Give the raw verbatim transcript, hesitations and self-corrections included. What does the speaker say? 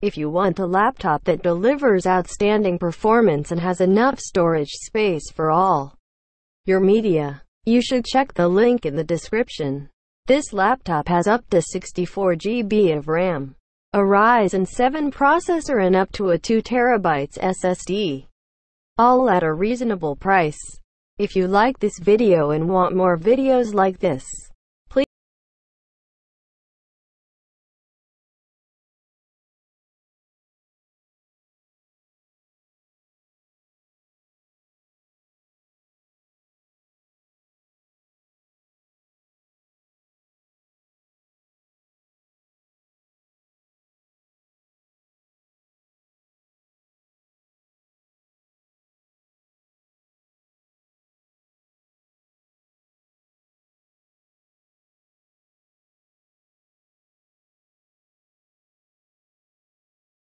If you want a laptop that delivers outstanding performance and has enough storage space for all your media, you should check the link in the description. This laptop has up to sixty-four gigabytes of RAM, a Ryzen seven processor and up to a two terabyte S S D, all at a reasonable price. If you like this video and want more videos like this,